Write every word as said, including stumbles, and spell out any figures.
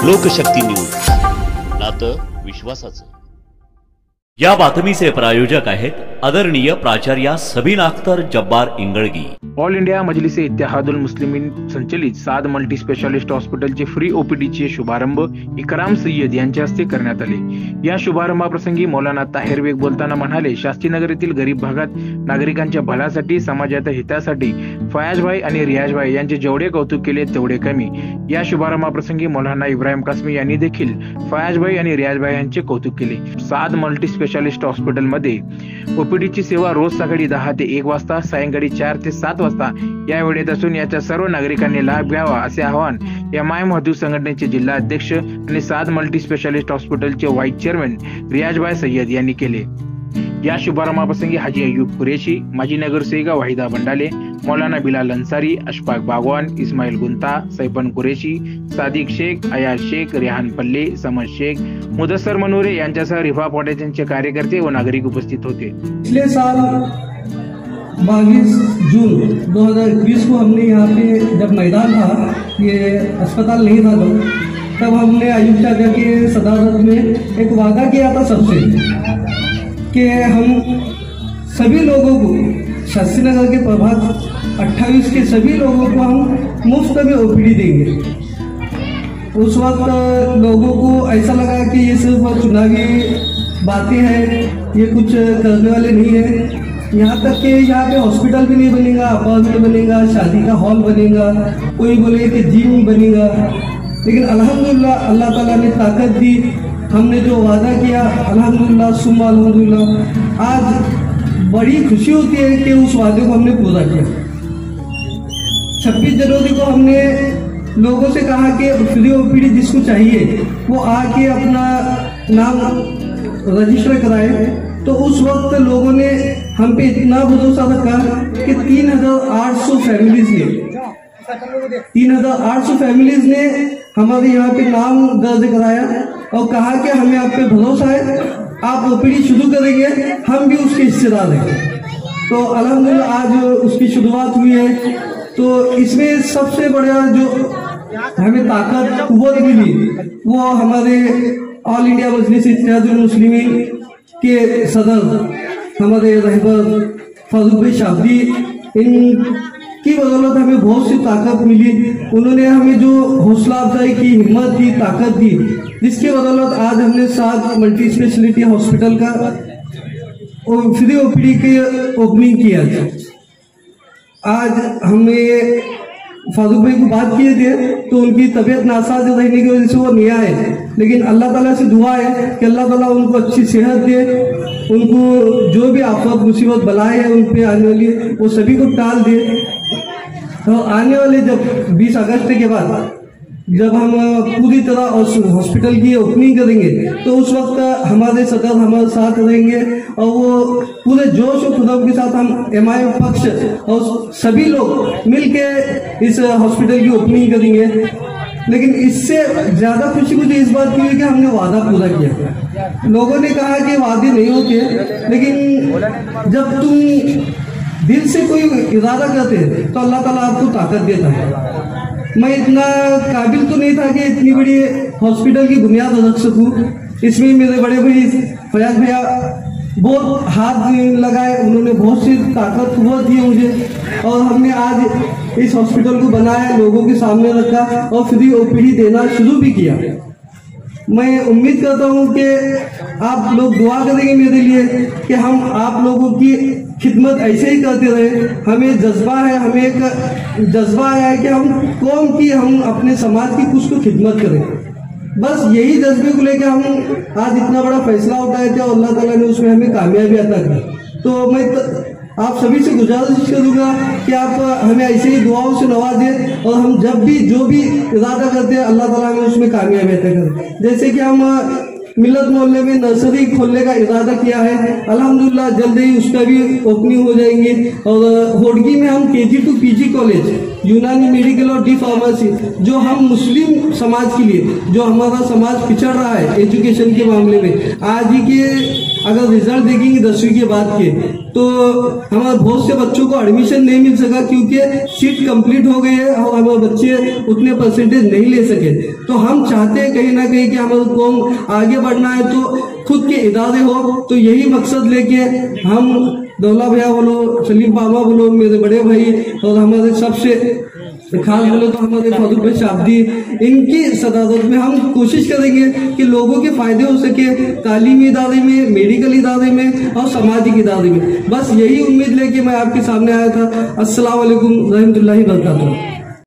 लोकशक्ती news, नातं विश्वासाचं। या बातमीचे प्रायोजक आहेत आदरणीय प्राचार्य सबीन अख्तर जब्बार इंगळगी। ऑल इंडिया मजलिस इत्तेहादुल मुस्लिमीन संचलित साद मल्टी स्पेशालिस्ट हॉस्पिटलचे फ्री ओपीडीचे शुभारंभ इकराम सय्यद यांच्या हस्ते करण्यात आले। या शुभारंभाप्रसंगी मौलाना ताहिर बेग बोलताना म्हणाले, शास्त्रीनगर येथील गरीब भागात नागरिकांच्या भल्यासाठी, समाजाच्या हितासाठी फयाजभाई आणि रियाजभाई यांचे जेवढे कौतुक केले तेवढे कमी। या शुभारंभाप्रसंगी मौलाना इब्राहिम कासमी यांनी देखील फयाजभाई आणि रियाजभाई यांचे कौतुक केले। साद मल्टी स्पेशालिस्ट हॉस्पिटलमध्ये ओपीडीची सेवा रोज सकाळी दहा ते एक वाजता, सायंकाळी चार ते सात वाजता या वेळेत असून याचा सर्व नागरिकांनी लाभ घ्यावा असे आवाहन एम आय एम मजदूर संघटनेचे जिल्हा अध्यक्ष आणि साद मल्टी स्पेशालिस्ट हॉस्पिटलचे व्हाईस चेअरमन रियाजभाई सय्यद यांनी केले। या शुभारंभाप्रसंगी हाजी अय्यूब कुरेशी, माजी नगरसेविका वाहिदा बंडाले, मौलाना बिलाल अंसारी, अशफाक बागवान, इस्माइल गुंता, सैफन कुरेशी, सादिक शेख, अयाज शेख, रेहान पल्ले, समज शेख, मुदस्सर मनोरे यांच्यासह रिफा फाउंडेशनचे कार्यकर्ते व नागरिक उपस्थित होते। पिछले साल बाईस जून दो हज़ार इक्कीस को हमने यहाँ पे जब मैदान था, ये अस्पताल नहीं था तो तब हमने अयूब चाचा के सदारत में एक वादा किया था सबसे कि हम सभी लोगों को शास्त्रीनगर के प्रभाग अट्ठाईस के सभी लोगों को हम मुफ्त में ओपीडी देंगे। उस वक्त लोगों को ऐसा लगा कि ये सिर्फ चुनावी बातें हैं, ये कुछ करने वाले नहीं है। यहाँ तक कि यहाँ पे हॉस्पिटल भी नहीं बनेगा, अपार्टमेंट बनेगा, शादी का हॉल बनेगा, कोई बोले कि जिम बनेगा। लेकिन अल्हम्दुलिल्लाह अल्लाह ताला ने ताकत दी, हमने जो वादा किया अल्हम्दुलिल्लाह सुम्मा अल्हम्दुलिल्लाह आज बड़ी खुशी होती है कि उस वादे को हमने पूरा किया। छब्बीस जनवरी को हमने लोगों से कहा कि फ्री ओपीडी जिसको चाहिए वो आके अपना नाम रजिस्टर कराए। तो उस वक्त लोगों ने हम पे इतना भरोसा रखा कि तीन हजार आठ सौ फैमिलीज ने तीन हजार आठ सौ फैमिलीज ने हमारे यहाँ पे नाम दर्ज कराया और कहा कि हमें आप पे भरोसा है, आप ओपीडी शुरू करेंगे, हम भी उसके हिस्सेदार हैं। तो अल्हम्दुलिल्लाह आज उसकी शुरुआत हुई है। तो इसमें सबसे बड़ा जो हमें ताकत कुव्वत मिली वो हमारे ऑल इंडिया मजलिस इत्तेहादुल मुस्लिमीन के सदर हमारे रहबर फारूक भाई शाब्दी, इन की बदौलत हमें बहुत सी ताकत मिली। उन्होंने हमें जो हौसला अफजाई की, हिम्मत दी, ताकत दी, जिसके बदौलत आज हमने सात मल्टी स्पेशलिटी हॉस्पिटल का फ्री ओपीडी के ओपनिंग किया। आज हमें फारूक भाई को बात किए थे तो उनकी तबीयत नासाज रहने की वजह से वो नहीं आए, लेकिन अल्लाह ताला से दुआ है कि अल्लाह ताला उनको अच्छी सेहत दे, उनको जो भी आफत मुसीबत बलाए हैं उन पे आने वाली वो सभी को टाल दे। तो आने वाले जब बीस अगस्त के बाद जब हम पूरी तरह हॉस्पिटल की ओपनिंग करेंगे तो उस वक्त हमारे सदर हमारे साथ रहेंगे और वो पूरे जोश और खुदाम के साथ हम एम आई एम पक्ष और सभी लोग मिलके इस हॉस्पिटल की ओपनिंग करेंगे। लेकिन इससे ज्यादा खुशी मुझे इस बात की है कि हमने वादा पूरा किया। लोगों ने कहा कि वादे नहीं होते, लेकिन जब तुम दिल से कोई इरादा करते तो अल्लाह ताला आपको ताकत देता है। मैं इतना काबिल तो नहीं था कि इतनी बड़ी हॉस्पिटल की बुनियाद रख सकूं। इसमें मेरे बड़े भाई फयाज भैया बहुत हाथ लगाए, उन्होंने बहुत सी ताकत कुव्वत दी मुझे और हमने आज इस हॉस्पिटल को बनाया, लोगों के सामने रखा और फ्री ओपीडी देना शुरू भी किया। मैं उम्मीद करता हूं कि आप लोग दुआ करेंगे मेरे लिए कि हम आप लोगों की खिदमत ऐसे ही करते रहे। हमें जज्बा है, हमें एक जज्बा है कि हम कौम की, हम अपने समाज की कुछ को खिदमत करें। बस यही जज्बे को लेकर हम आज इतना बड़ा फैसला उठाए थे और अल्लाह ताला ने उसमें हमें कामयाबी अता की। तो मैं आप सभी से गुजारिश करूंगा कि आप हमें ऐसे ही दुआओं से नवाजें और हम जब भी जो भी इरादा करते हैं अल्लाह ताला हमें उसमें कामयाबी अता करें। जैसे कि हम मिलत मोहल्ले में नर्सरी खोलने का इरादा किया है, अल्हम्दुलिल्लाह जल्द ही उसका भी ओपनिंग हो जाएंगे। और होडगी में हम K G to P G college, Unani medical और डी फार्मेसी, जो हम मुस्लिम समाज के लिए, जो हमारा समाज पिछड़ रहा है एजुकेशन के मामले में, आज ही के अगर रिजल्ट देखेंगे दसवीं के बाद के, तो हमारे बहुत से बच्चों को एडमिशन नहीं मिल सका क्योंकि सीट कंप्लीट हो गई है और हमारे बच्चे उतने परसेंटेज नहीं ले सके। तो हम चाहते हैं कहीं ना कहीं कि हमारे कौम आगे बढ़ना है तो खुद के इदारे हो, तो यही मकसद लेके हम दौला भैया बोलो, सलीम बाबा बोलो, मेरे बड़े भाई और हमारे सबसे खास बोले तो हमारे फारूक भाई शाब्दी, इनकी सदारत में हम कोशिश करेंगे कि लोगों के फायदे हो सके तालीमी इदारे में, मेडिकल इदारे में और सामाजिक इदारे में। बस यही उम्मीद लेके मैं आपके सामने आया था। अस्सलाम वालेकुम रहमतुल्लाहि व बरकातुहू।